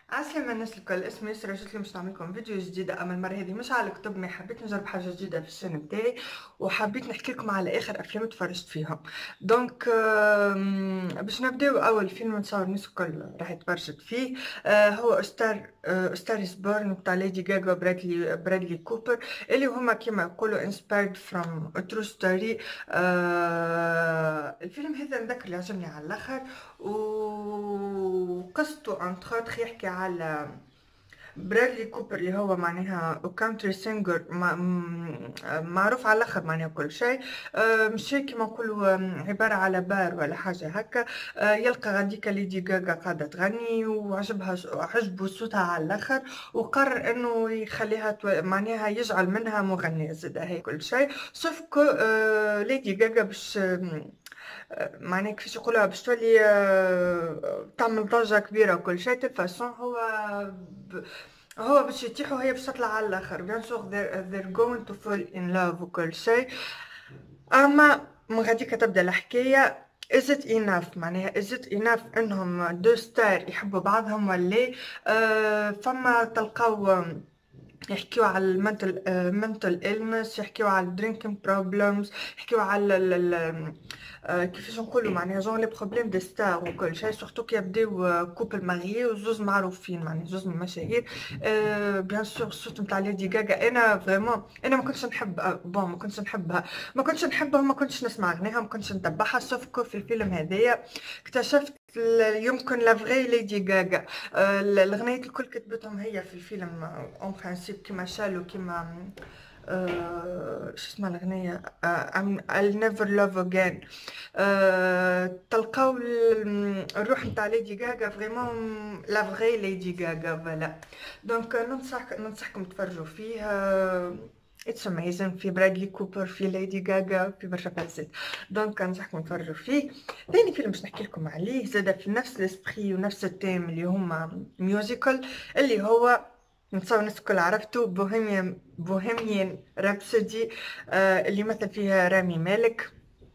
عسلامة الناس الكل، اسمي يسرا. جيت لكم باش نعملكم فيديو جديدة، اما المرة هذه مش على الكتب، ما حبيت نجرب حاجة جديدة في الشان بتاعي، وحبيت نحكي لكم على اخر افلام تفرجت فيهم. دونك باش نبداو. اول فيلم نتصور الناس الكل راح تفرجت فيه هو ستار از بورن بتاع ليدي غاغا برادلي كوبر، اللي هما كيما يقولوا inspired from a true story. الفيلم هذا نذكر اللي عجبني على الاخر، وقصته انتخاط يحكي على برادلي كوبر اللي هو معناها كانتري سينجر معروف على الاخر معناها كل شيء. مشي كيما نقولوا عبارة على بار ولا حاجة هكا. يلقى غاديكا ليدي غاغا قاعدة تغني عجبه صوتها على الاخر، وقرر انه يخليها معناها يجعل منها مغنية زادة هي كل شيء. سوف كو ليدي غاغا باش معناها كيفاش يقولوها باش تولي تعمل ضجة كبيرة وكل شيء. تلفاسون ب... هو باش يتيح وهي باش تطلع على الاخر. بيان سور they're going to fall in love وكل شيء. اما من غاديك تبدا الحكايه. is it enough معناها is it enough انهم دو ستار يحبوا بعضهم ولا فما تلقاو يحكيو على المنتل illness، يحكيو على الدرينكينج بروبلمز، يحكيو على كيفاش نقولوا معناها جون لي بروبليم دي ستار وكل شيء. سورتو كي يبداو كوبل ماريي وزوز معروفين معناها زوز من المشاهير. بيان سور الصوت نتاع ليدي غاغا انا فريمون انا ما كنتش نحب بون ما كنتش نسمع اغنيها، ما كنتش نتبعها. سوف كو في الفيلم هذايا اكتشفت يمكن لا فغي ليدي غاغا. الغنيات الكل كتبتهم هي في الفيلم اون برانسيب، كيما شالو كيما شو اسمها الأغنية I'll never love again. تلقاو الروح نتاع ليدي غاغا فريمون لا فغي ليدي غاغا فوالا. دونك ننصحكم تفرجوا فيه. اتس اميزين، في برادلي كوبر، في ليدي غاغا، في برشا فازات. دونك ننصحكم تفرجوا فيه. ثاني فيلم باش نحكي لكم عليه زاد في نفس الاسبري ونفس التيم اللي هما ميوزيكال، اللي هو نتصور الناس الكل عرفتو بوهيميان رابسودي. اللي مثل فيها رامي مالك.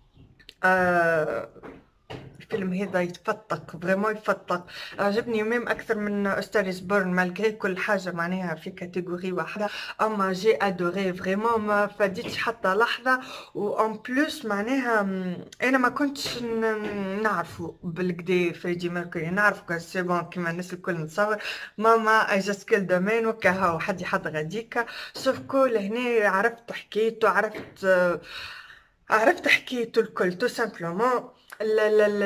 آه الفيلم هذا يتفتق فريمون يتفتق، عجبني ميم اكثر من ستاريز بورن مالغري كل حاجه معناها في كاتيجوري واحده. اما جي ادوري فريمون ما فاديتش حتى لحظه. وان بلوس معناها انا ما كنتش نعرفه بالكدا فريدي ميركوري، نعرف سي بون كيما الناس الكل نتصور ماما اي جاست كيل دومين وكا حد يحط غاديكا. سوف كل هنا عرفت حكيته، عرفت حكيته الكل تو سامبلومون. لا لا لا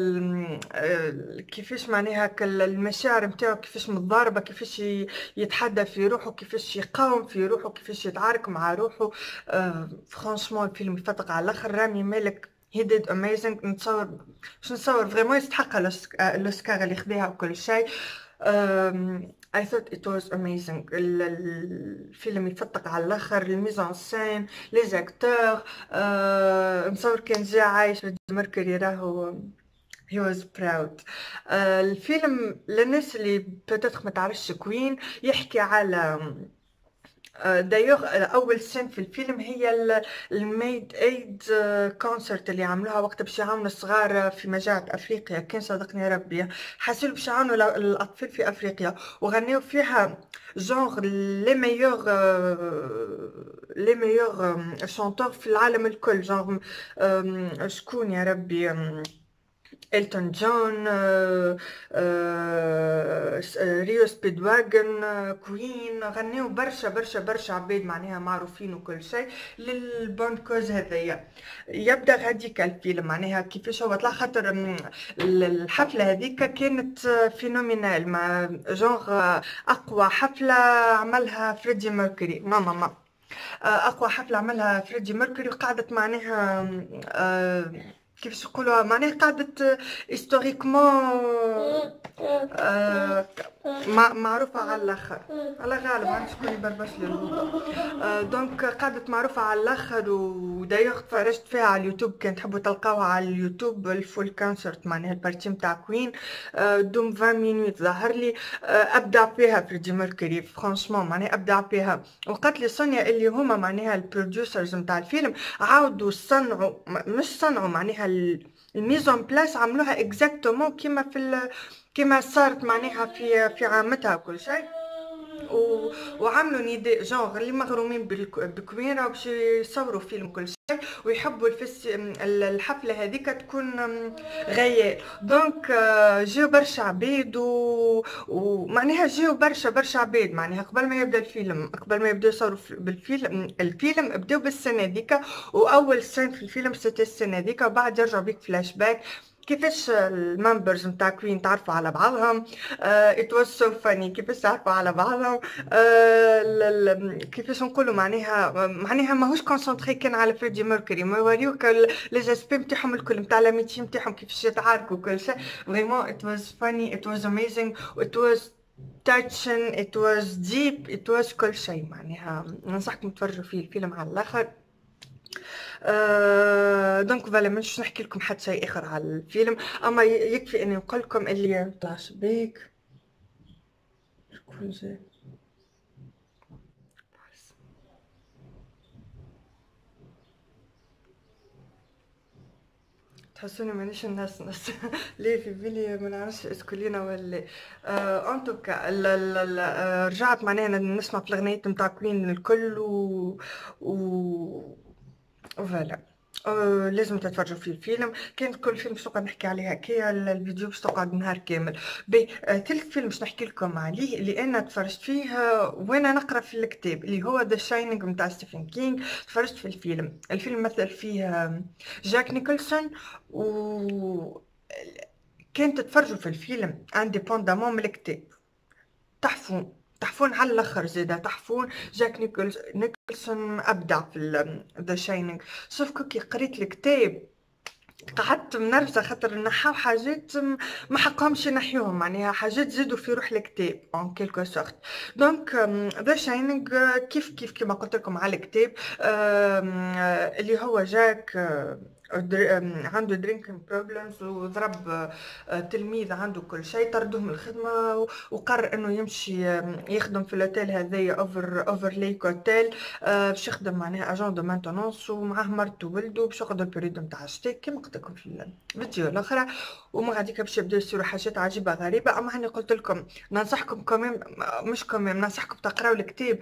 كيفاش معناها المشاعر نتاعو كيفاش متضاربه، كيفاش يتحدى في روحه، كيفاش يقاوم في روحه، كيفاش يتعارك مع روحه. فرانشمون الفيلم يفتق على الاخر. رامي مالك هي ديد اميزنج. نتصور فريمون يستحق الاوسكار اللي خداها وكل شيء. I thought it was amazing. الفيلم يفتق على الاخر، الميزان سين، لي زاكتور. نصور كان جا عايش فريدي ميركوري راهو he was proud. الفيلم للناس اللي بتاتخ ما تعرفش كوين يحكي على دايوغ اول سين في الفيلم هي الميد ايد كونسرت اللي عملوها وقت باش يعاونوا الصغار في مجاعة افريقيا. كان صدقني ربي حاسين باش يعاونوا الاطفال في افريقيا، وغنيو فيها جونغ لي ميور شونتور في العالم الكل. جونغ شكون يا ربي؟ إلتون جون، ريو سبيدواغن، كوين. غنيو برشا برشا برشا عباد معناها معروفين وكل شيء للبون كوز هذايا. يبدا غاديك الفيلم معناها كيفاش هو طلع، خاطر الحفله هذيك كانت فينومينال مع جونغ اقوى حفله عملها فريدي ميركوري نو اقوى حفله عملها فريدي ميركوري. وقعدت معناها كيفاش يقولوها معناها قعدت هيستوريكمون معروفة على الاخر. الله غالب عن شكون يبربش لي الهوبة. دونك قعدت معروفة على الاخر. ودايوغ تفرجت فيها على اليوتيوب، كان تحبوا تلقاوها على اليوتيوب الفول كونسرت معناها البارتي نتاع كوين. دوم 20 مينوت ظهر لي. ابدع فيها فريدي ميركوري فرانشمون معناها ابدع فيها. وقالت لي سونيا اللي هما معناها البروديوسرز نتاع الفيلم عاودوا صنعوا مش صنعوا معناها الميزون بلاس عملوها اكزاكتومون كيما صارت معناها في عامتها وكل شيء. وعملوا نداء جونغ اللي مغرومين بالكوين راهو باش يصوروا فيلم كل شيء، ويحبوا الحفله هذيك تكون غيال. دونك جاو برشا عباد ومعناها جاو برشا عباد معناها قبل ما يبدا الفيلم، قبل ما يبداو يصوروا الفيلم بداو بالسنه هذيك، واول سين في الفيلم سيتي السنه هذيك، وبعد يرجعوا بيك فلاش باك كيفاش الممبرز نتاع كوين تعرفوا على بعضهم. it was so funny كيفاش تعرفوا على بعضهم. كيفاش نقولوا معناها ماهوش كونسونطري كان على فريدي ميركوري، ما يوريوك لي زاسبي نتاعهم الكل نتاع لاميتي نتاعهم كيفاش يتعاركوا كل شيء. فريمون it was funny, it was amazing, it was touching, it was deep, it was كل شيء. معناها ننصحكم تفرجوا فيه الفيلم على الاخر. دونك فوالا مش نحكي لكم حتى شيء اخر على الفيلم، اما يكفي اني نقول لكم اللي طلع شبيك شكون جاي تحسوني مانيش الناس ليه في بالي ما نعرفش اسكولينا ولا ان توكا. رجعت معناها نسمع في الاغنيات نتاع كوين الكل و فوالا. لازم تتفرجوا في الفيلم. كانت كل فيلم باش نقعد نحكي عليها كي الفيديو باش تقعد نهار كامل. تلك فيلم باش نحكي لكم عليه اللي انا تفرجت فيه وانا نقرا في الكتاب اللي هو ذا شاينينغ نتاع ستيفن كينغ. تفرجت في الفيلم مثل فيه جاك نيكولسون، و كانت تتفرجوا في الفيلم انديبوندامون من الكتاب تحفون على الاخر زاده تحفون. جاك نيكولسون ابدع في ذا شاينينغ. سوف كي قريت الكتاب قعدت منرفزه خاطر نحاو حاجات ما حقهمش ينحيوهم، معناها حاجات زادوا في روح الكتاب اون كيلكو سورت. دونك ذا شاينينغ كيف كما قلت لكم على الكتاب اللي هو جاك عنده درينكينج بروبلمز، وضرب تلميذ عنده كل شيء، طردوه من الخدمه وقرر انه يمشي يخدم في الاوتيل هذايا اوفر ليك اوتيل باش يخدم معناها اجون دو مانتونونس، ومعاه مرته وولده باش ياخذوا البريود نتاع الشتاء كيما قلت لكم في الفيديو الاخرى. ومن غاديك باش يبداو يصيروا حاجات عجيبه غريبه. اما هاني قلت لكم ننصحكم كمان مش كمان ننصحكم تقراو الكتاب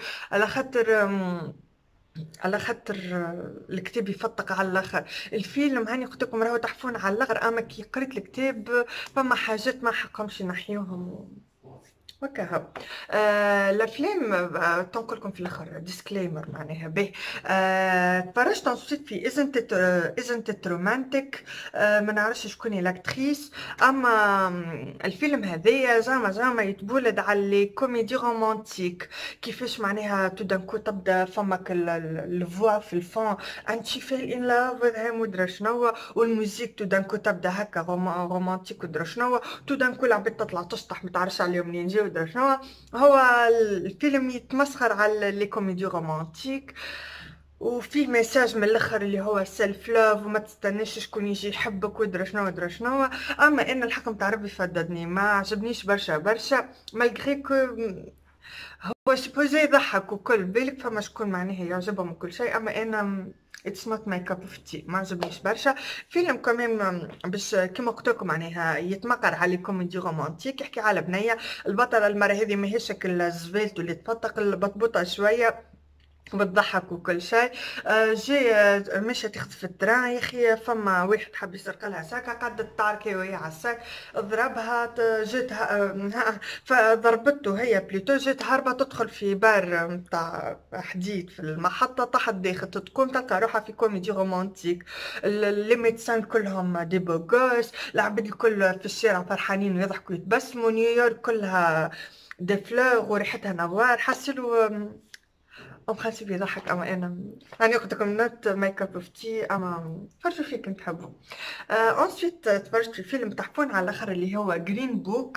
على خاطر الكتاب يفتق على الاخر. الفيلم هاني قلت لكم راهو تحفون على الاخر، اما كي قريت الكتاب فما حاجات ما حقهمش ينحيوهم وكهو. الافلام تنقل لكم في الاخر ديسكليمر معناها به. تفرجت نصيت في ازنت ات رومانتيك. ما نعرفش شكون هي لاكتريس، اما الفيلم هذايا زعما يتبولد على لي كوميدي رومانتيك. كيفاش معناها تو دانكو تبدا فماك الفوا في الفون انت فيل ان لاف وذ هيم ودرا شنو، والموزيك تو دانكو تبدا هكا رومانتيك ودرا شنو، تو دانكو العباد تطلع تشطح ما تعرفش عليهم منين جاو. شنو هو الفيلم يتمسخر على لي كوميدي رومانتيك، وفيه ميساج من الاخر اللي هو سيلف لاف، وما تستناش شكون يجي يحبك ودرا شنو. اما ان الحق نتاع ربي فددني، ما عجبنيش برشا مالغري كو هو سبوزي يضحك وكل بالك فما شكون معناها يعجبهم وكل شيء. اما انا اتس نوت ماي كاب اوف تي، ما عجبنيش برشا. فيلم كمان باش كيما قلت لكم معناها يتمقر على كوميدي رومانتيك، يحكي على بنيه البطله المراه هذه ماهيش شكل الزفيلت اللي تفتق البطبوطه شويه بتضحك وكل شيء. جي مشات تاخذ في التران يا اخي، فما واحد حب يسرق لها ساكه قعدت تعركي وهي على الساك، ضربها جات فضربته هي بليتو، جات هاربه تدخل في بار نتاع حديد في المحطه، طاحت داخل تقوم تلقى روحها في كوميدي رومانتيك. لي ميدسان كلهم دي بوغوس، العباد الكل في الشارع فرحانين ويضحكوا يتبسموا، نيويورك كلها دي فلور وريحتها نوار. حسلوا خالتي بيضحك. اما انا قلت لكم نوت ميك اب اوف تي، اما فرجوا فيه كنت تحبوا. انسويت تفرجت في فيلم تحفون على الاخر اللي هو جرين بوك.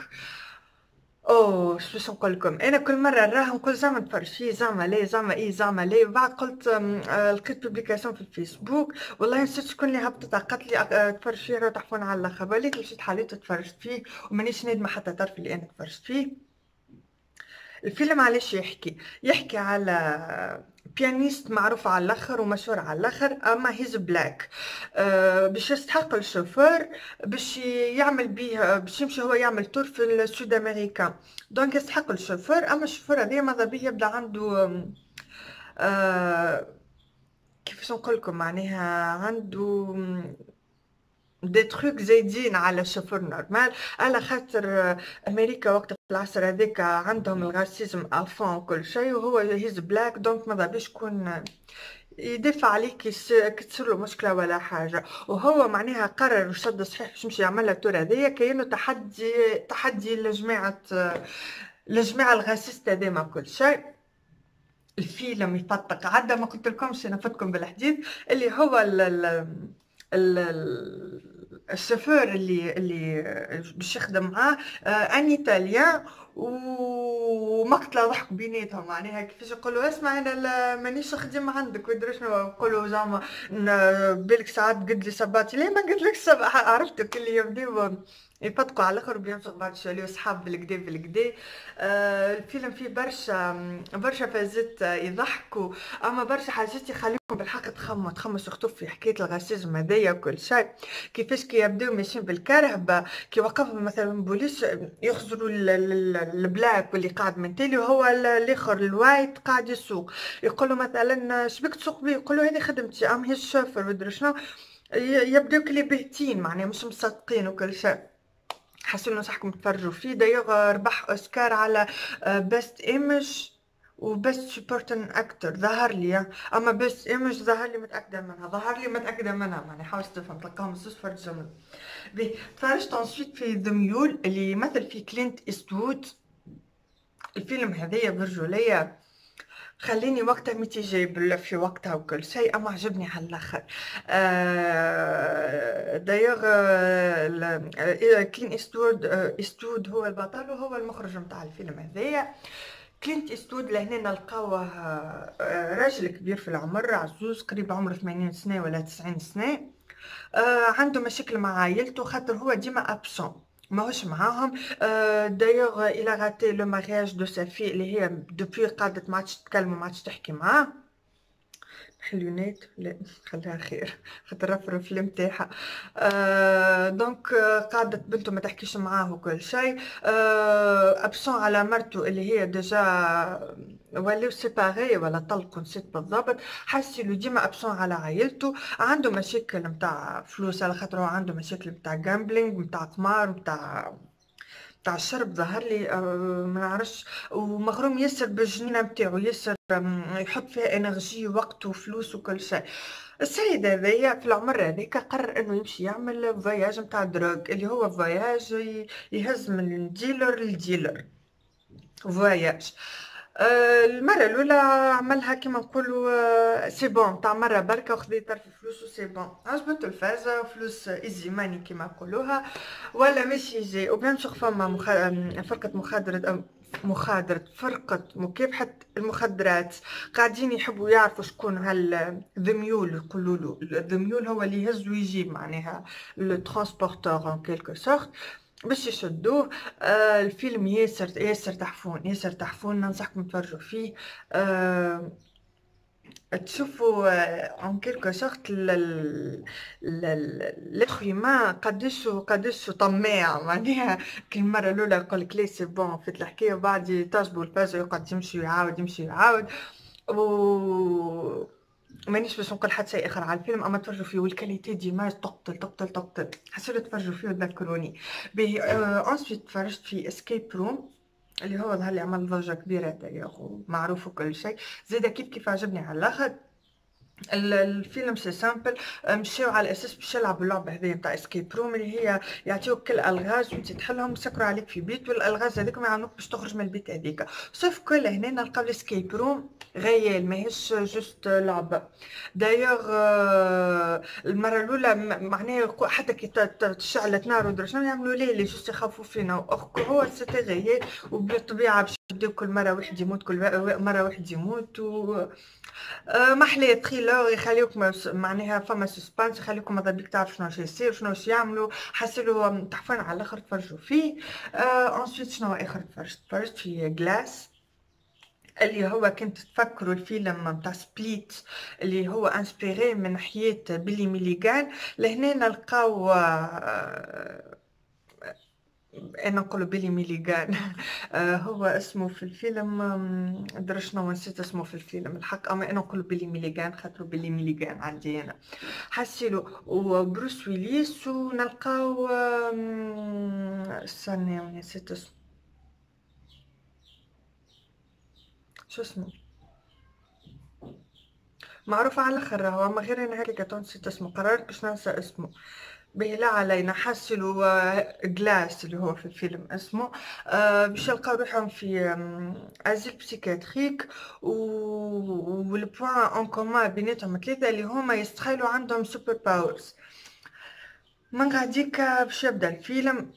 اوه شو باش نقول لكم، انا كل مره نراه نقول زعما نتفرج فيه زعما لا زعما ايه زعما لا، بعد قلت لقيت بوبليكاسيون في الفيسبوك والله نسيت شكون اللي هبطت قالت لي تفرج فيه راه تحفون على الاخر، وليت مشيت حليت تفرجت فيه ومانيش نادمه حتى طرف اللي انا تفرجت فيه. الفيلم علاش يحكي على بيانيست معروف على الاخر ومشهور على الاخر، اما هيز بلاك. باش يستحق الشوفور باش يعمل بيه، باش يمشي هو يعمل تور في السود امريكا، دونك يستحق الشوفور. اما الشوفور هذا ماذا بيه يبدا عنده كيفاش نقولكم معناها عنده دي تروك زايدين على الشوفور نورمال، على خاطر امريكا وقت في العصر هذاك عندهم الغاسيزم افون وكل شيء، وهو هيز بلاك دونك ماذا بيش يكون يدافع عليك كي تصير له مشكله ولا حاجه. وهو معناها قرر وشد صحيح باش يمشي يعمل لها التور هذيا كانه تحدي لجماعه الغاسيست هذيما كل شيء. الفيلم يفتق عدى، ما قلت لكمش نفدكم بالحديث اللي هو الشوفور اللي باش يخدم معاه ان ايطاليان، ومقتله ضحك بيناتهم معناها كيفاش يقولوا اسمع انا مانيش خديم عندك ويدري شنو يقولوا زعما بالك ساعات قد لي صباتي ليه ما قلت لك عرفتك اللي يبداو يفتقوا على الاخر بيمشوا بعد شويه صحاب بالكدا بالكدا. الفيلم فيه برشا فازات يضحكوا، اما برشا حاجات يخليكم بالحق تخموا سورتو في حكايه الغاسيزم هذايا وكل شيء. كيفاش كي يبداو ماشيين بالكرهبه كي وقفهم مثلا بوليس يخزروا البلاك واللي قاعد من تالي وهو الاخر الوايت قاعد يسوق، يقولوا مثلا شبيك تسوق بيه، يقولوا هذه خدمتي ام هي الشوفر ودري شنو، يبداو كلي باهتين معناها مش مصدقين وكل شيء. حسوا ننصحكم تفرجوا فيه. دايوغ ربح اوسكار على بيست ايمج وبيست سبورتن اكتر ظهر لي، اما بيست ايمج ظهر لي متاكده منها معناها حاولت تفهم تلقاهم صفر جمل. تفرجت انسويت في ذا ميول اللي يمثل فيه كلينت إيستوود. الفيلم هذايا برجولية خليني وقتها متجاي في وقتها وكل شيء، اما عجبني على الاخر. دايوغ كلينت إيستوود هو البطل وهو المخرج نتاع الفيلم هذايا. كلينت إيستوود لهنا نلقاوه راجل كبير في العمر، عزوز قريب عمره 80 سنه ولا 90 سنه. عنده مشاكل مع عائلته خاطر هو ديما ابسون ماهوش معاهم. دايوغ الى غاتي لو مارياج دو سافي اللي هي دوبوي قعدت ما عادش تتكلم وما عادش تحكي معاه. حلونات لا خليها خير خاطر رفرف نتاعها. دونك قعدت بنته ما تحكيش معاه وكل شيء. ابسون على مرته اللي هي ديجا ولاو سيباري ولا طلقوا نسيت بالضبط. حاسيلو ديما ابسون على عائلته، عنده مشاكل نتاع فلوس على خاطر هو عنده مشاكل نتاع جامبلينغ نتاع قمار نتاع الشرب ظهر لي. ما نعرفش، ومغروم ياسر بالجنينه نتاعو ياسر يحط فيها انرجي ووقت وفلوس وكل شيء. السيد هذايا في العمر هذاك قرر انه يمشي يعمل فواياج نتاع دروغ اللي هو فواياج يهز من ديلر لديلر فواياج. المره الاولى عملها كيما نقولوا سي بون تاع مره بركه وخذ طرف فلوس وسي بون عجبته الفازه فلوس ايزي ماني كيما نقولوها ولا ماشي يجي. وبيان سور فما فرقه فرقه مكافحه المخدرات قاعدين يحبوا يعرفوا شكون الذميول يقولوا له. الذميول هو اللي يهز ويجيب معناها لو ترانسبورتور ان كيلكو سورت باش يشدوه. الفيلم ياسر تحفون ننصحكم تفرجوا فيه. تشوفوا ان كيلكو سورت ليتر هيومان قداش طماع معناها. كل مره الاولى يقول لك لي سي بون فات الحكايه وبعد يتصبوا الفازه يقعد يمشي ويعاود و مانيش باش نقول حتى شيء اخر على الفيلم، اما تفرجوا فيه والكاليتي ديماج تقتل حسيت تفرجوا فيه وتذكروني به. انسويت تفرجت في اسكيب روم اللي هو ظهر لي عمل ضجه كبيره تاعي معروف وكل شيء. زيد كيف عجبني على الاخر. الفيلم سي سامبل، مشاو على اساس باش يلعبوا اللعبه هذه نتاع اسكيب روم اللي هي يعطيوك كل الغاز وانت تحلهم يسكروا عليك في بيت والالغاز هذوك يعاونوك باش تخرج من البيت هذيك. سوف كل هنا نلقاو الاسكيب روم غيال ماهيش جوست لعبه. دايوغ المره الاولى معناها حتى كي تشعلت نار ودرا شنو يعملوا ليه جوست يخافوا فينا هو سيتي غيال. وبالطبيعه باش يبداو كل مره واحد يموت كل مره واحد يموت محلي تريلر يخليوك معناها فما سسبانس يخليكم ماذا بيك تعرف شنو راح يصير شنو باش يعملوا. حسيلو تحفون على الاخر تفرجوا فيه. انسويت شنو اخر تفرجت في جلاس. اللي هو كنت تفكروا الفيلم متاع سبليت اللي هو انسبيري من حياة بيلي ميليغان. لهنا نلقاو انا نقول بيلي ميليغان. هو اسمه في الفيلم درا شنو نسيت اسمه في الفيلم الحق، اما انا نقول بيلي ميليغان خاطر بيلي ميليغان عندي انا حسيلو وبروس ويليس. ونلقاو استني نسيت اسمه، شو اسمه معروف على الاخر هو، ما غير انا هيك نسيت اسمه، قررت باش ننسى اسمه. به لا علينا حسلوا جلاس اللي هو في الفيلم اسمه باش يلقاو روحهم في ازيل بسيكاتريك. والبوان اون كومان بيناتهم ثلاثه اللي هما يستخيلوا عندهم سوبر باورز. من غاديك باش يبدا الفيلم.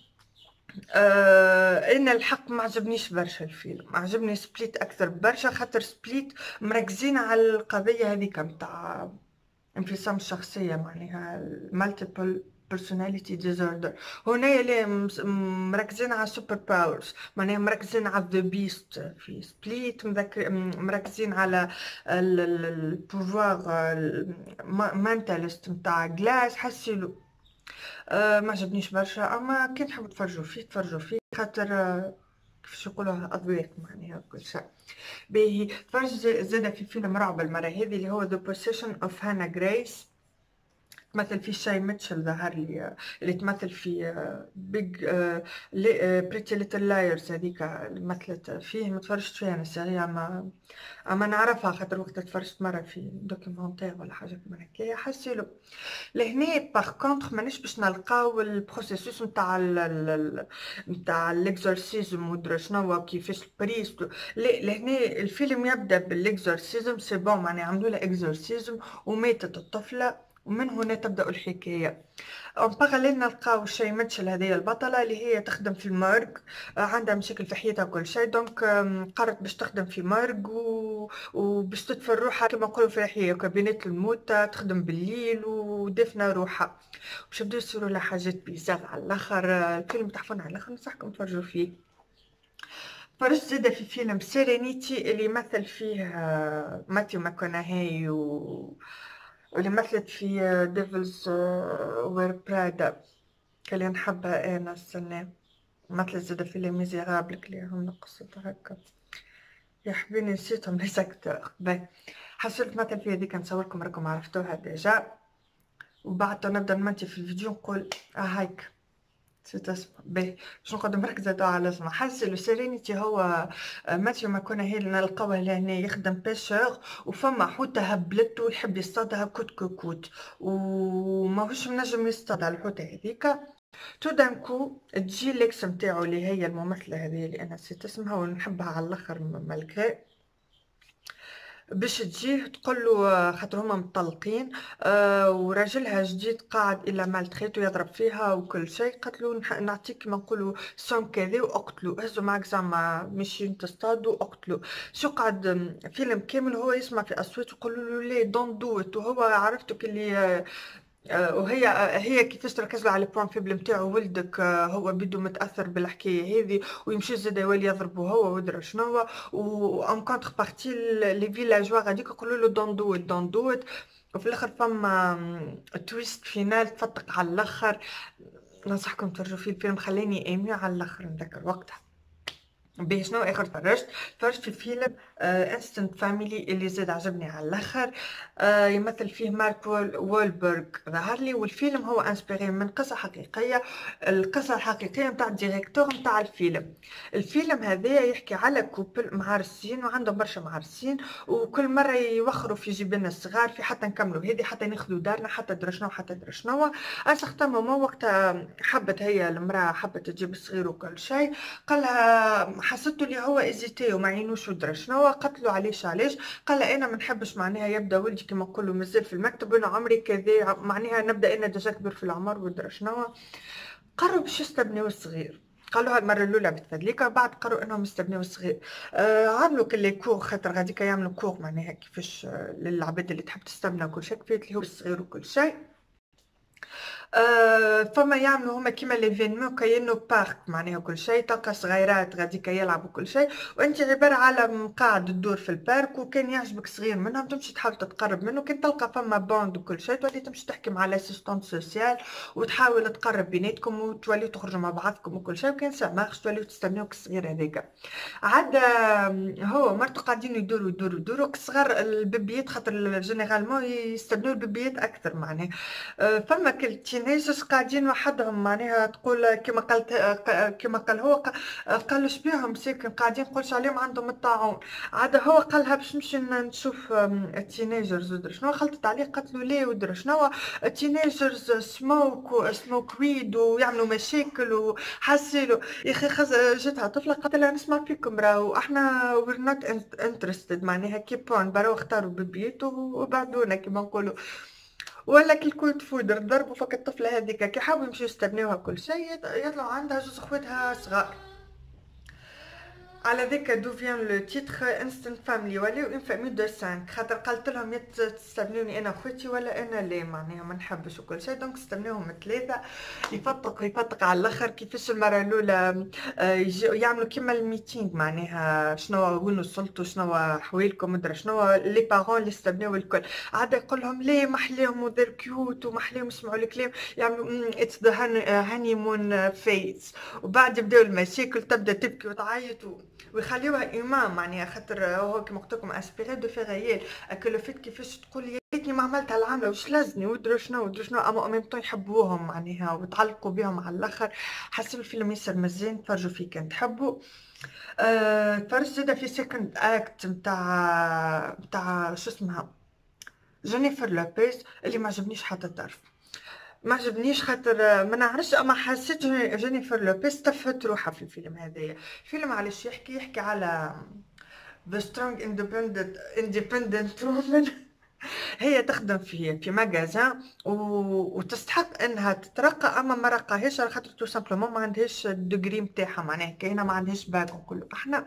انا الحق ما عجبنيش برشا الفيلم، عجبني سبليت اكثر برشا، خاطر سبليت مركزين على القضيه هذيك متاع انفصام الشخصيه، معناها المالتيبل personality disorder. هنايا اللي مركزين على سوبر باورز، معناها مركزين على ذا بيست في سبليت، مركزين على البوفوار المانتالست متاع جلاس. حسيلو ما عجبنيش برشا، اما كي تحبوا تفرجوا فيه تفرجوا فيه، خاطر كيفاش يقولوها اذواق معناها كل شيء باهي. تفرج زاد في فيلم رعب المره هذه اللي هو ذا بوسيشن اوف هانا جريس، تمثل فيه شاي ميتشل ظهر لي، اللي تمثل في بيج بريتي ليتل لايرز هذيك اللي مثلت فيه. ما تفرجت فيها انا السيري، اما نعرفها خاطر وقت تفرجت مره في دوكيومونتير ولا حاجه كيما هكايا. حسيلو لهنا باغ كونطخ مانيش باش نلقاو البروسيسوس نتاع نتاع الاكزورسيزم ودرا شنو كيفاش البريست. لهنا الفيلم يبدا بالاكزورسيزم سي بون، معناها عملوا لها اكزورسيزم وماتت الطفله، ومن هنا تبدا الحكايه. اون باراليل نلقاو شي ميتشل هذه البطله اللي هي تخدم في المورغ، عندها مشاكل في حياتها وكل شيء، دونك قررت باش تخدم في مورغ وباش تدفن روحها كما نقولوا في الحياه كابينات الموتى، تخدم بالليل ودفنه روحها. باش يبداو يصيروا لها حاجات بيزار على الاخر. الفيلم تحفون على الاخر، ننصحكم تفرجوا فيه. فرجت زاده في فيلم سيرينيتي اللي مثل فيه ماتيو ماكوناهي واللي مثلت في ديفلز وير برادا اللي نحبها انا السنة. مثلت زاده في لي ميزيرابل اللي هم قصة هكا، يا حبيبي نسيتهم لي زاكتور. باهي حسيت مثل في هذيك نصوركم راكم عرفتوها ديجا، وبعد نبدا نمنتي في الفيديو نقول هايك نسيت اسمه. باهي باش نقعد مركزة توا على اسمه. حاسة لو سيرينيتي هو ماتيو ماكوناهي اللي نلقاوه لهنا يخدم بيشور، وفما حوتة هبلته ويحب يصطادها كوت كوت، وماهوش منجم يصطادها الحوتة هذيك. تو دانكو تجي ليكس نتاعو اللي هي الممثلة هذه اللي انا نسيت اسمها ونحبها على الاخر مالكري، باش تجيه تقول له خاطر هما مطلقين وراجلها جديد قاعد الا مالتريت ويضرب فيها وكل شيء. قالت له نعطيك كيما نقولوا سوم كذا واقتلوا، هزوا معك زعما مشي تصطادوا اقتلوا. شو قعد فيلم كامل هو يسمع في اصوات يقولوا له ليه دون دو ات، وهو عرفتو كلي وهي كيفاش تركز له على البوان فيبل نتاعو ولدك هو بدو متاثر بالحكايه هذه، ويمشي زاد يولي يضربو هو ودرا شنو. وان كونتر بارتي لي فيلاجوا غاديك يقولوا له دون دو ات دون دو ات، وفي الاخر فما تويست فينال تفتق على الاخر. ننصحكم ترجعوا فيه الفيلم، خلاني ايمي على الاخر نذكر وقتها. باهي شنو اخر تفرجت في فيلم انستنت فاميلي اللي زاد عجبني على الاخر. يمثل فيه مارك وولبرغ ظهر لي، والفيلم هو انسبيري من قصه حقيقيه، القصه الحقيقيه نتاع الديريكتور نتاع الفيلم. الفيلم هذا يحكي على كوبل معرسين وعندهم برشا معرسين، وكل مره يوخروا في جيبنا الصغار في حتى نكملوا هذه حتى ناخذوا دارنا حتى درشنا حتى درشنا. اسختم وقتها حبت هي المراه حبت تجيب الصغير وكل شيء، قالها حسيته اللي هو ازيتي وما عينوش ودرا شنو، قتلوا علاش قال انا ما نحبش معناها يبدا ولدي كما نقولوا مازال في المكتب وانا عمري كذا، معناها نبدا انا ديجا كبير في العمر ودرا شنو. قرروا باش يستبنيو الصغير، قالوها المره الاولى بتفدليكا، بعد قرروا انهم يستبنيو الصغير. عملوا كل كور خاطر غاديكا يعملوا كور معناها كيفاش للعباد اللي تحب تستبنى وكل شيء، كيفاش اللي هو الصغير وكل شيء. فما يعملوا هما كيما ليفينمون كأنه بارك معناها كل شيء، تلقى صغيرات غاديكا يلعبوا كل شيء، وانت عبارة على مقاعد تدور في البارك، وكان يعجبك صغير منهم تمشي تحاول تتقرب منه، كان تلقى فما بوند وكل شيء تولي تمشي تحكي مع الاسيستونت سوسيال وتحاول تقرب بيناتكم وتوليو تخرجوا مع بعضكم وكل شيء، وكان سا مارش توليو تستناوك الصغير هذاك. عاد هو مرته قاعدين يدوروا يدوروا يدوروا صغار البيبيات، خاطر جينيرالمون يستنوا البيبيات اكثر معناها. فما كل تينيجرز قاعدين وحدهم معناها تقول كما قالت كما قال هو قال شبيهم ساكن قاعدين نقولش عليهم عندهم الطاعون. عاد هو قالها باش نمشي نشوف التينيجرز ودرا شنو، خلطت عليه قالت له ليه ودرا شنو، التينيجرز سموك ويد ويعملوا مشاكل وحسيلو يا اخي جاتها طفله قالت لها نسمع فيكم راهو احنا وير نوت انترستد معناها كيبون براو اختاروا ببيت وبعدونا كيما نقولوا. ولا كي الكل تفودر ضربوا فك الطفله هذيك كي حاولوا يمشيو يستبنيوها كل شيء يطلعوا عندها جوز خواتها صغار. على ذاك دو فيان لو تيتر انستنت فاميلي ولاو اون فامي دو 5 خاطر قالت لهم تستبنوني انا خوتي ولا انا لا معناها ما نحبش وكل شيء، دونك استبنوهم ثلاثه. يفطق على الاخر كيفاش المره الاولى يعملوا كيما الميتينغ معناها شنو وين وصلتوا شنو حوالكم مدري شنو لي بارون اللي استبناو الكل. عاد يقول لهم ليه محليهم ودير كيوت ومحليهم يسمعوا الكلام يعملوا اتس ذا هانيمون فيز، وبعد يبداو المشاكل تبدا تبكي وتعيط ويخليوها امام معناها خاطر هو كيما قلت لكم اسبيري دو فيغيال اكو لو فيت كيفاش تقول يا ريتني ما عملت هالعمله واش لازني ودرو شنو ودرو شنو، اما ميم طون يحبوهم معناها وتعلقوا بهم على الاخر. حسوا الفيلم ياسر مزيان تفرجوا فيه كان تحبوا. تفرجت زاده في سيكند اكت نتاع شو اسمها جينيفر لوبيز اللي ما عجبنيش حتى طرف، ما عجبنيش خاطر ما نعرفش اما حسيت جينيفر لوبيز تفت روحها في الفيلم هذايا. الفيلم علاش يحكي على The Strong Independent Woman. هي تخدم في مجازان وتستحق انها تترقى اما ما رقاهاش على خاطر تو سامبلومون ما عندهاش الدوغري نتاعها معناها كاينه ما عندهاش باك وكله. احنا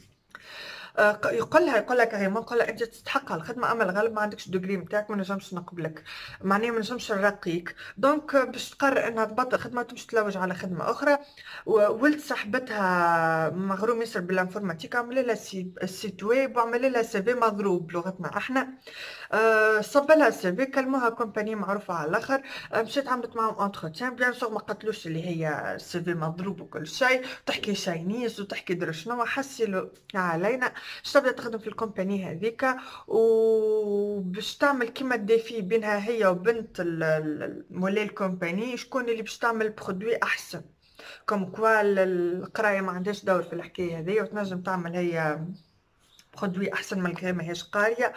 يقول لها كريمون يقول لها انت تستحق الخدمه اما الغالب ما عندكش الدوغري نتاعك ما نجمش نقبلك معناها ما نجمش نرقيك، دونك باش تقرر انها تبطل خدمه تمشي تلوج على خدمه اخرى. ولد صاحبتها مغروم ياسر بالانفورماتيك عمل لها سيت ويب وعمل لها سي في مضروب بلغتنا احنا. صب لها سي في كلموها كومباني معروفه على الاخر. مشيت عملت معاهم انتروتيان بيان سور ما قتلوش اللي هي سي في مضروب وكل شيء، تحكي شاينيز وتحكي درا شنو حسلوا علينا. باش تبدا تخدم في الكومباني هذيك وباش تعمل كيما الدافي بينها هي وبنت مولاي الكومباني شكون اللي باش تعمل برودوي احسن، كوم كوا القرايه ما عندهاش دور في الحكايه هذه وتنجم تعمل هي برودوي احسن من غير ماهيش قاريه.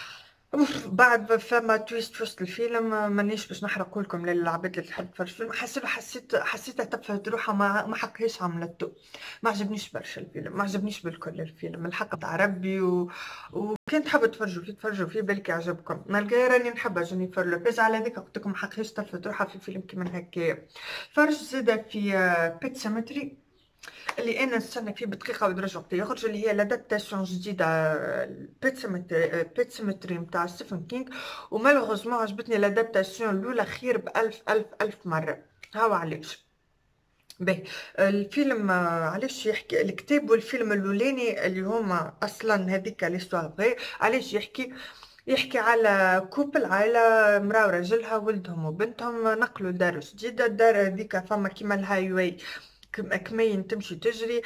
بعد فما تويست في وسط الفيلم مانيش باش نحرقه لكم للعباد اللي تحب تفرج الفيلم. حسيتها تفهت روحها ما حقهاش عملته. ما عجبنيش برشا الفيلم، ما عجبنيش بالكل الفيلم الحق تاع ربي وكان تحبوا تفرجوا فيه بالك يعجبكم. نلقى راني نحبها جينيفر لوبيز على ذيك قلت لكم ما حقهاش تفهت روحها في فيلم كيما هكايا. فرج زاده في بيت سيمتري اللي انا نستنى فيه بدقيقه ودرجه وقت يخرج اللي هي لادابتاسيون جديده بيت سيمتري نتاع ستيفن كينغ، ومالوغوزمون عجبتني لادابتاسيون الاولى خير بألف ألف ألف مره. هاو علاش باهي الفيلم علاش يحكي الكتاب والفيلم الاولاني اللي هما اصلا هذيك ليستوار غير علاش يحكي على كوبل عائله مرا وراجلها ولدهم وبنتهم نقلوا دار جديده. الدار هذيك فما كيما الهاي واي كمين تمشي تجري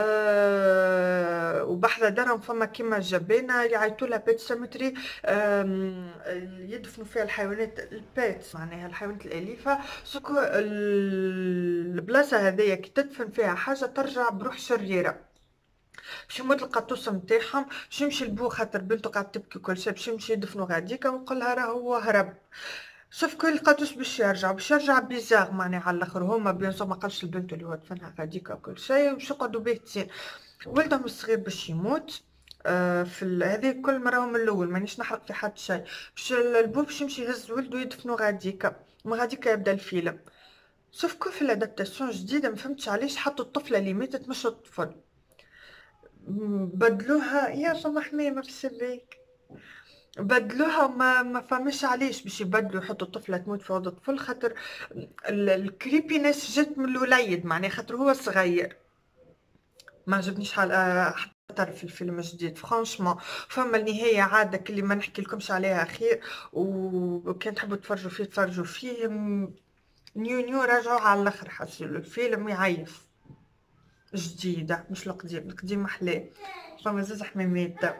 وبحذا دارهم فما كيما جبانه يعيطوا لها بيت سيمتري يدفنوا فيها الحيوانات البيت معناها الحيوانات الاليفه. سكو البلاصه هذيا كي تدفن فيها حاجه ترجع بروح شريره. باش يموت القطوس نتاعهم باش يمشي لبو خاطر بنته قاعده تبكي كل شيء باش يمشي يدفنوا غاديكا ونقول لها راه هو هرب. شوف كل لقاتوش باش يرجع بيزار معناها على الاخر. هما بيان سور ما قالش البنت اللي هو دفنها غاديكا وكل شيء وباش يقعدوا باهتين. ولدهم الصغير باش يموت في هذه كل مره هم الاول مانيش نحرق في حد شيء. باش البو باش يمشي يهز ولده يدفنوا غاديكا وما غاديكا يبدا الفيلم. شوف كيف الادابتاسيون جديده ما فهمتش علاش حطوا الطفله اللي ماتت مش الطفل بدلوها يا سامحني مرسي بيك بدلوها وما فهمش علاش باش يبدلوا يحطوا طفلة تموت في عوض طفل، خاطر الكريبينس جات من الوليد معناها خاطر هو صغير. ما عجبنيش حتى في الفيلم الجديد فرانشمون. فما النهاية عادة اللي ما نحكي لكمش عليها خير، وكان تحبوا تفرجوا فيه تفرجوا فيه. نيو رجعوا على الاخر، حسوا الفيلم يعيف. جديدة مش القديم، القديم محلاه. فما زوز حميمات.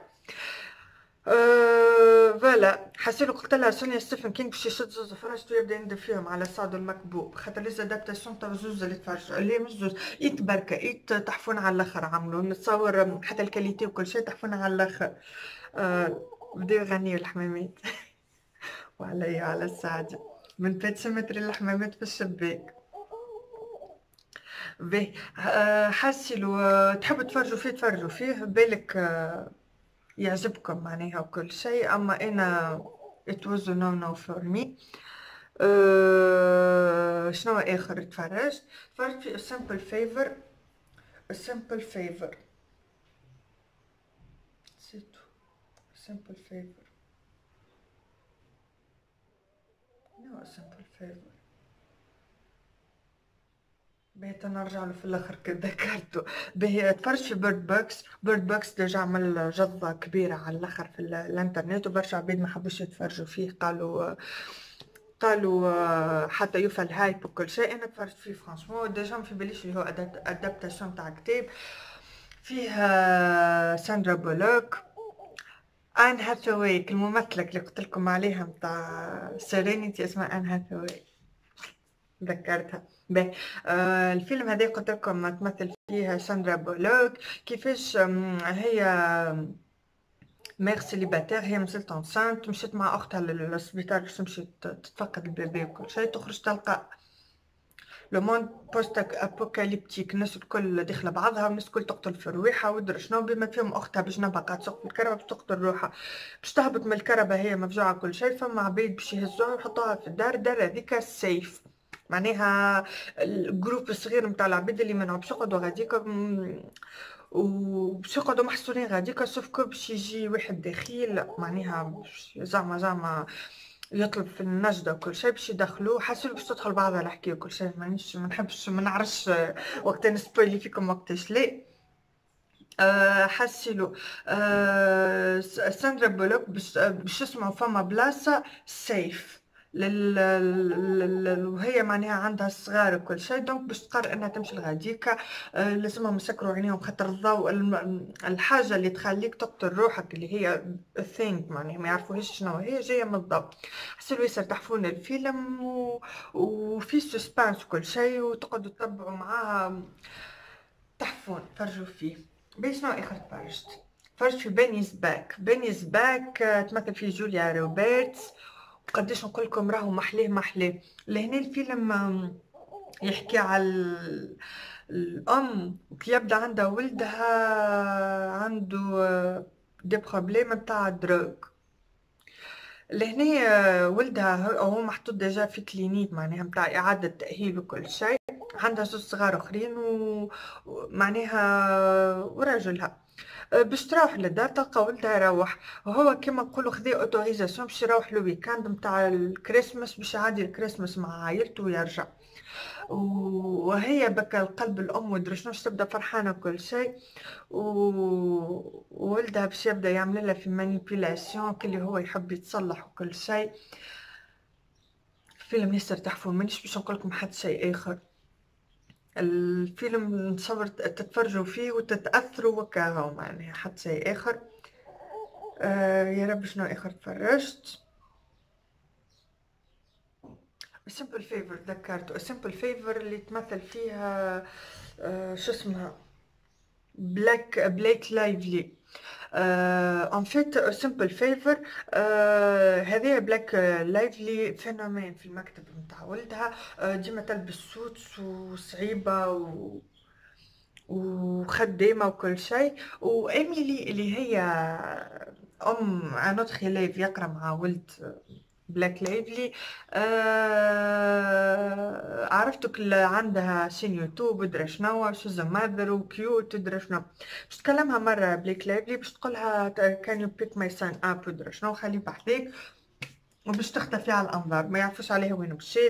فوالا حسيلو قلت لها سونيا ستيفن كينغ باش يشد زوز فراشتو يبدا يندب فيهم على صعد المكبوب، خاطر لي زادابتاسيون تاع زوز اللي تفرجوا اللي مش زوز ايت بركه ايت تحفون على الاخر عملوا نتصور حتى الكاليتي وكل شيء تحفون على الاخر. بداو يغنيوا الحمامات وعليا على السعد من بيت سيمتري الحمامات في الشباك. باهي حسيلو تحبوا تفرجوا فيه تفرجوا فيه بالك يعجبكم معناها وكل شيء، أما أنا it was a no no for me. شنو آخر تفرجت في a simple favor. a simple favor نسيتو. a simple favor no a simple favor. بقيت نرجع له في الاخر كده ذكرته. باهي تفرجت في بيرد بوكس. بيرد بوكس ديجا عمل جضة كبيرة على الاخر في الانترنت، وبرشا عباد ما حبوش يتفرجوا فيه، قالوا حتى يوفى الهايب وكل شيء. انا تفرجت فيه فرانشمون ديجا ما في باليش اللي هو ادابتاسيون تاع كتاب. فيها ساندرا بولوك، ان هاثاواي الممثلة اللي قلت لكم عليها نتاع سيرينيتي اسمها ان هاثاواي، ذكرتها. باهي الفيلم هذا قلت لكم تمثل فيه ساندرا بولوك. كيفاش هي ميغ سيليباتير، هي مازالت انسانت، مشيت مع اختها للسبيطار باش تمشي تتفقد البيبي وكل شيء، تخرج تلقى لو موند بوست ابوكاليبتيك، الناس الكل داخله بعضها والناس الكل تقتل في روحها ودرا شنو، بما فيهم اختها بجنبها قاعده تسوق في الكربه باش تقتل روحها، باش تهبط من الكربه هي مفجوعه كل شيء. فما عبيد باش يهزوها ويحطوها في الدار هذيك سيف، معناها الجروب الصغير نتاع العبيد اللي منعوا باش يقعدوا غاديك وباش يقعدوا محصورين غاديك، سوف كو باش يجي واحد دخيل معناها زعما يطلب في النجدة وكل شيء باش يدخلوه. حاسين باش تدخل بعضها الحكاية وكل شيء، مانيش ما نحبش ما نعرفش وقت نسبويلي فيكم وقتاش لا. حسيلو ساندرا بولوك باش يسمعوا فما بلاصة سيف وهي معناها عندها الصغار وكل شيء، دونك باش تقرر انها تمشي لغاديكا. لازمهم يسكروا عينيهم خاطر الضوء الحاجة اللي تخليك تقتل روحك اللي هي الثينك معناها ما يعرفوهاش شنو هي جاية من الضوء. حسيلو ياسر تحفون الفيلم وفي سسبانس وكل شيء، وتقعدوا تتبعوا معاها تحفون فرجوا فيه. باش شنو اخر تفرجت في بنيز باك. بنيز باك تمثل فيه جوليا روبرتس، وقداش نقول لكم راهو محلاه. لهنا الفيلم يحكي على الام كي يبدا عندها ولدها عنده دي بروبليم نتاع دروغ. لهنا ولدها هو محطوط ديجا في كلينيك معناها نتاع اعاده تاهيل وكل شيء، عندها زوج صغار اخرين ومعناها وراجلها. باش تروح للدار تلقى ولدها يروح، وهو كيما نقولوا خذا اوتوريزاسيون باش يروح الويكاند نتاع الكريسماس باش يعدي الكريسماس مع عائلته ويرجع. وهي بكى القلب الام ودري شنو تبدا فرحانه وكل شيء، وولدها باش يبدا يعمل لها في مانيبيولاسيون كل هو يحب يتصلح وكل شيء. فيلم ياسر تحفون، مانيش باش نقول لكم حتى شيء اخر. الفيلم نتصور تتفرجوا فيه وتتاثروا وكاهو معناها حتى شيء اخر. يا رب شنو اخر تفرجت. سمبل فيفر ذكرته. سمبل فيفر اللي تمثل فيها شو اسمها بلاك لايفلي. ان فيت سمبل فيفر هذه بلاك لايفلي فينومين في المكتب نتاع ولدها. ديما تلبس سوتس وصعيبه وخدامه وكل شيء. وايميلي اللي هي ام انوت خلاف يقرا مع ولد بلاك ليفلي. عرفتك اللي عندها سين يوتيوب ودرا شنو شوز ماذر وكيوت ودرا شنو. باش تكلمها مرة بلاك ليفلي باش تقولها كان يو بيك ماي سان اب ودرا شنو خليه بحذاك، وباش تختفي على الانظار ما يعرفوش عليها وين مشيت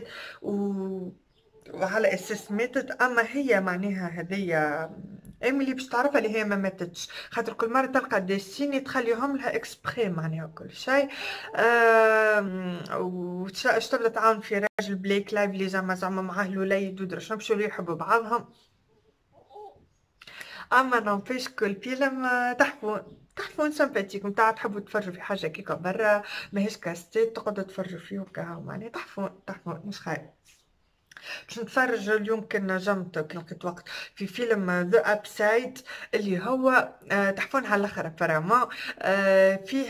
وعلى اساس ماتت. اما هي معناها هذيا ايميلي باش تعرفها اللي هي ما ماتتش، خاطر كل مره تلقى دي سيني تخليهم لها اكسبري معناها كل شيء. وش تبدا تعاون في راجل بلاك لايف اللي زعما معاه الوليد ودرا شنو باش يحبوا بعضهم. اما نومبيش كل فيلم تحفون سمباتيك نتاع تحبوا تفرجوا في حاجه كيكا برا ماهيش كاستيت تقعدوا تفرجوا فيه وكا معناها تحفون مش خايب. باش نتفرج اليوم كان نجمت كي لقيت وقت في فيلم ذا ابسايد اللي هو تحفون على الاخر فريمون. فيه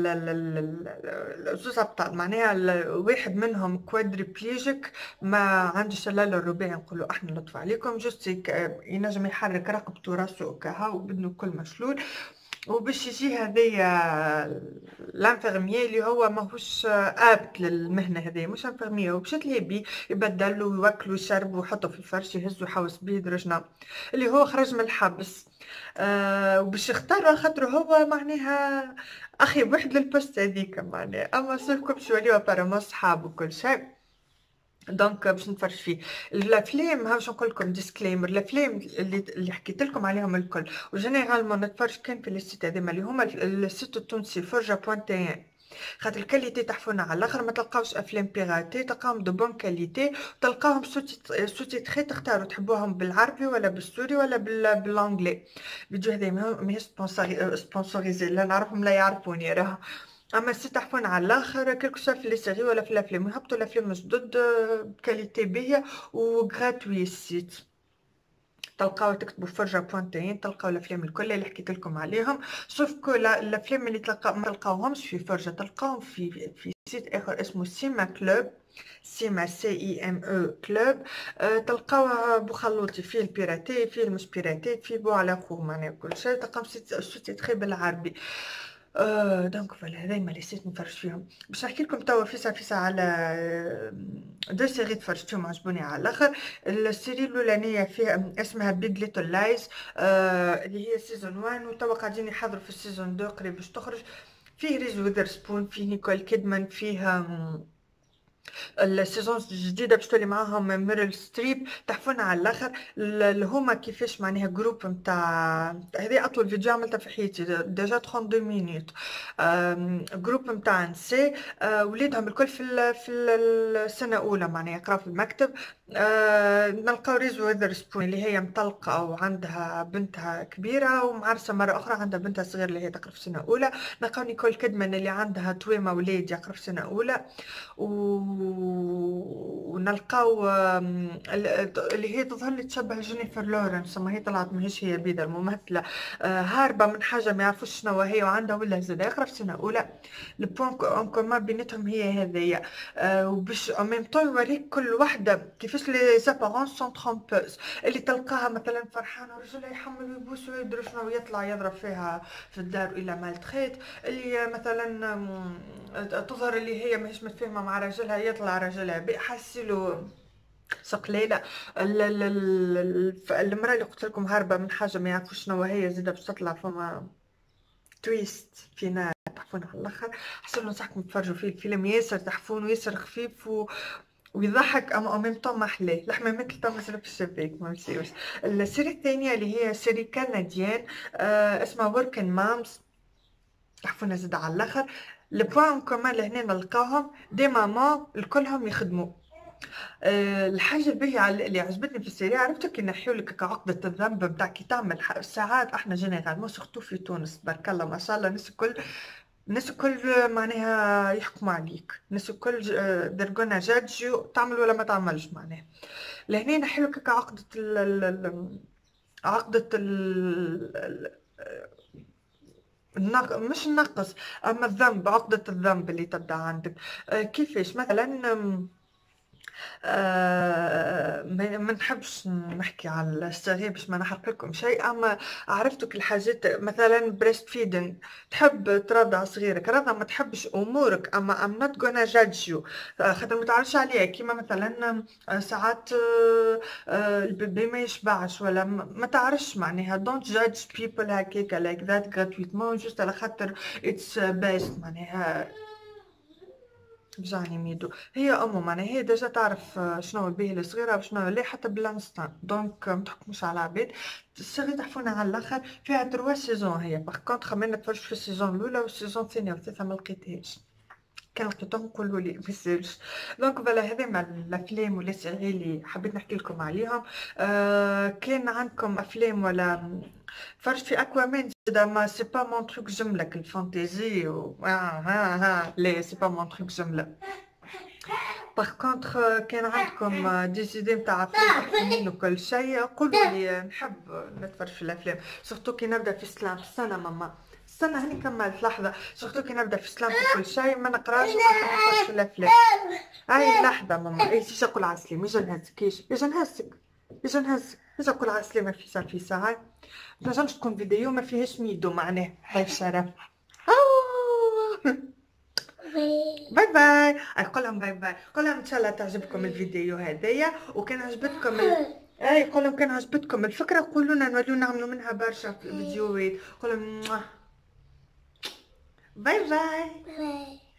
زوز ابطال معناها واحد منهم كوادريبليجيك ما عندوش الشلل الرباعي نقولوا احنا لطف عليكم جوست ينجم يحرك رقبته راسه وكاها وبدنه كل مشلول. وباش يجي هذايا لانفيرميي اللي هو ماهوش ابت للمهنه هذه مش انفيرميي ومشات ليه بيه يبدلوا ويوكلوا يشربوا ويحطوا في الفرش يهزوا يحوس بيه درجنا اللي هو خرج من الحبس. وباش يختاروا خاطر هو معناها اخي واحد للبوست هذيك معناها اما صيفكم شو عليها بارامون صحاب وكل شيء. دونك باش نتفرج فيه الافلام ها باش نقول لكم ديسكليمر. الافلام اللي حكيت لكم عليهم الكل وجينيرالمون نتفرج كان في السيت هذيما اللي هما السيت التونسي فرجه بوانتين، خاطر الكاليتي تحفونا على الاخر ما تلقاوش افلام بيغاتي تلقاهم دو بون كاليتي تلقاهم صوتي تخي تختاروا تحبوهم بالعربي ولا بالسوري ولا بالانجلي. فيديو هذا ماهيش سبونسوريزي لا نعرفهم لا يعرفوني راه. اما السي تحفون على الاخر كلكو سوا في لي سيري ولا في الافلام يهبطوا الافلام جدد بكاليتي باهيه وغراتوي السيت تلقاو تكتبوا فرجه بوانتين تلقاو الافلام الكل اللي حكيت لكم عليهم. شوف كل الافلام اللي ما تلقاوهمش في فرجه تلقاهم في سيت اخر اسمه سيما كلوب سيما سي اي ام او كلوب. تلقاوها بخلوطي فيه البيراتي فيه المش بيراتي فيه بو على خو معناها كل شيء تلقاو سيت تخي بالعربي. دونك فوالا هذا ما ليسيت نفرج فيهم باش نحكي لكم توا فيسا على دو سيري تفرجتهم عجبوني على الاخر. السيري الاولانيه فيها اسمها بيج ليتل لايز اللي هي سيزون 1 وتوا قاعدين يحضروا في السيزون 2 قريب باش تخرج. فيه ريز ويذرسبون فيه نيكول كيدمان فيها السيزون الجديده باش تولي معاهم ميريل ستريب تحفونا على الاخر. اللي هما كيفاش معناها جروب نتاع هذه اطول فيديو عملتها في حياتي ديجا 32 مينوت. جروب نتاع نساء وليدهم الكل في السنه الاولى معناها يقراو في المكتب. نلقاو ريز ويذرسبون اللي هي مطلقه وعندها بنتها كبيره ومعرسه مره اخرى عندها بنتها صغيره اللي هي تقرا في سنه اولى. نلقاو نيكول كيدمان اللي عندها تويمه ولاد يقرا في سنه اولى. ونلقاو اللي هي تظهر لي تشبه جينيفر لورنس اما هي طلعت ماهيش هي بيضة الممثله. هاربه من حاجه ما يعرفوش شنو هي وعندها ولا زاد يقرا في سنه اولى. البوان اون كومان بيناتهم هي هذيا. وباش ان ميم طون يوريك كل وحده كيفاش لي زابارونس سون ترومبوز اللي تلقاها مثلا فرحانه ورجلها يحمل ويبوس ويدري شنو ويطلع يضرب فيها في الدار الى مالتريت. اللي مثلا تظهر اللي هي ماهيش متفاهمه مع راجلها يطلع راجلها بيحسلو سقليله. المراه اللي قلت لكم هاربه من حاجه ما يعرفوش شنو هي زاده باش تطلع فما تويست فينا تحفون على الاخر. حسيت ننصحكم تفرجوا فيه الفيلم ياسر تحفون وياسر خفيف ويضحك اما ميم طون ما احلاه الحمامات اللي تمثل في الشباك ما نسيوش. السيري الثانيه اللي هي سيري كنديان اسمها وركن مامز تحفونا زاد على الاخر. البوان كومان لهنا نلقاهم دي ماما الكلهم يخدموا. الحاجه الباهيه اللي عجبتني في السيري عرفتك كي نحيو لك عقده الذنب بتاع كي تعمل ساعات احنا جينيرالمون سورتو في تونس بارك الله ما شاء الله الناس الكل معناها يحكموا عليك الناس الكل درجونا جادج تعمل ولا ما تعملش معناها. لهنا نحيو لك عقده مش النقص اما الذنب عقدة الذنب اللي تبدا عندك. كيفاش مثلا ما نحبش نحكي على الصغير باش ما نحرق لكم شيء، أما عرفتك الحاجات مثلا بريست فيدنج، تحب ترضع صغيرك رضع، ما تحبش أمورك، أما I'm not gonna judge you، خاطر ما تعرفش عليها كيما مثلا ساعات البيبي ما يشبعش ولا ما تعرفش معناها don't judge people هكاكا like that gratuitement just على خاطر it's best معناها بجاني ميدو. هي أمه معناها هي ديجا تعرف شنو البيه الصغيرة وشنو لا حتى بالانستان، دونك متحكموش على العباد. السيري تحفونا على الآخر، فيها 3 سيزون هي، باغ كونطخ خممنا نتفرج في السيزون الأولى والسيزون الثانية والثالثة ما لقيتهاش، كان لقيتهم قولوا لي ميساج. دونك فوالا هذا مع الافلام ولا سيري اللي حبيت نحكي لكم عليهم. كان عندكم افلام ولا فرجت في اكوامان زادا، ما سي با مون تروك جملك الفانتيزي ها لا سي با مون تروك جمله. باغ كونطخ كان عندكم ديزيدي نتاع فيلم وكل شيء قولوا لي، نحب نتفرج في الافلام سورتو كي نبدا في سلام. استنى ماما استنى هاني كملت لحظه، سورتو كي نبدا في سلام وكل شيء ما نقراش وما نتفرجش في الافلام. هاي لحظه ماما اي تيجي نقول على السلامه، يجي نهزك يجي نهزك يجي نهزك يجي نقول على السلامه في ساعه هاي. ما تنجمش تكون فيديو ما فيهاش ميدو معناه هاي شرف. باي باي، اقول لهم باي باي، قول لهم ان شاء الله تعجبكم الفيديو هدايا، وكان عجبتكم اي قول لهم كان عجبتكم الفكره قولوا لنا نوليو نعملوا منها برشا في الفيديوهات، قول لهم باي باي.